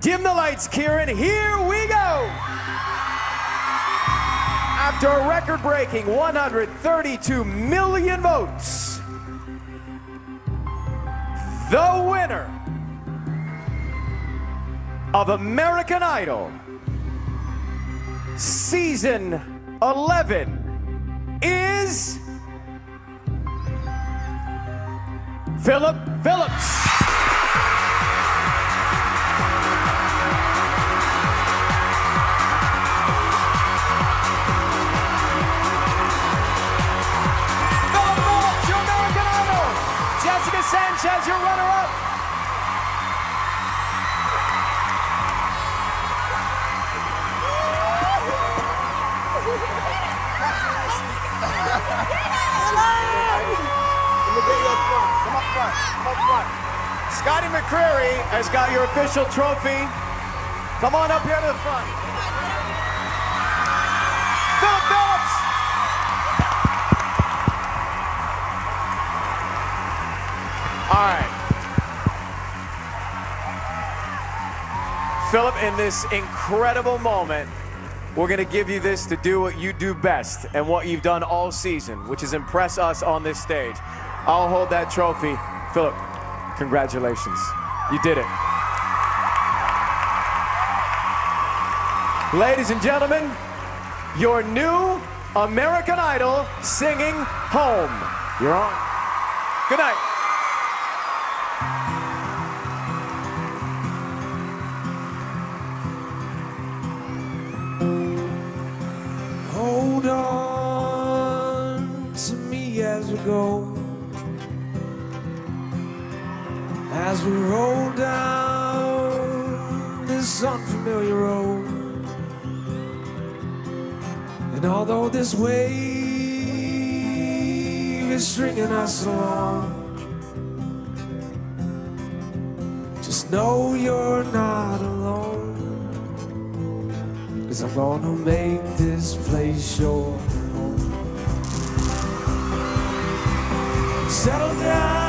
Dim the lights, Kieran. Here we go. After a record-breaking 132 million votes, the winner of American Idol Season 11 is Philip Phillips. Jessica Sanchez, your runner-up. Come up front. Come up front. Scotty McCreery has got your official trophy. Come on up here to the front. Philip Phillips. All right. Philip, in this incredible moment, we're going to give you this to do what you do best and what you've done all season, which is impress us on this stage. I'll hold that trophy. Philip, congratulations. You did it. Ladies and gentlemen, your new American Idol singing Home. You're on. Good night. Hold on to me as we go, as we roll down this unfamiliar road. And although this wave is stringing us along, just know you're not alone. 'Cause I'm gonna make this place your home. Settle down.